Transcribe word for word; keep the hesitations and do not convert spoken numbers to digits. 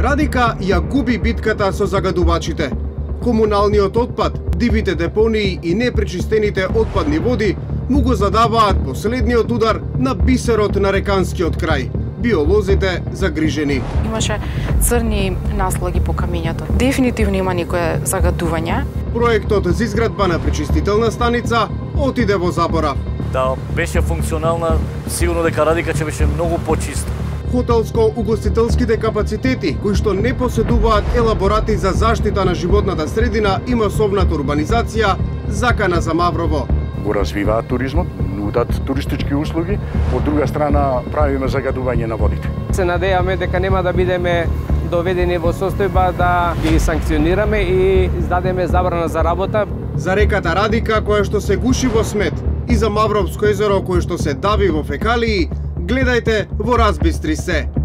Радика ја губи битката со загадувачите. Комуналниот отпад, дивите депонии и непречистените отпадни води му го задаваат последниот удар на бисерот на реканскиот крај. Биолозите загрижени. Имаше црни наслоги по камињето. Дефинитивно има некое загадување. Проектот за изградба на пречистителна станица отиде во заборав. Да беше функционална, сигурно дека Радика ќе беше многу почиста. Хотелско-угостителските капацитети, кои што не поседуваат елаборати за заштита на животната средина и масовната урбанизација, закана за Маврово. Го развиваат туризмот, нудат туристички услуги, од друга страна правиме загадување на водите. Се надејаме дека нема да бидеме доведени во состојба да ги санкционираме и издадеме забрана за работа. За реката Радика, која што се гуши во смет, и за Мавровско езеро, кое што се дави во фекалии, гледајте во Разбистри се.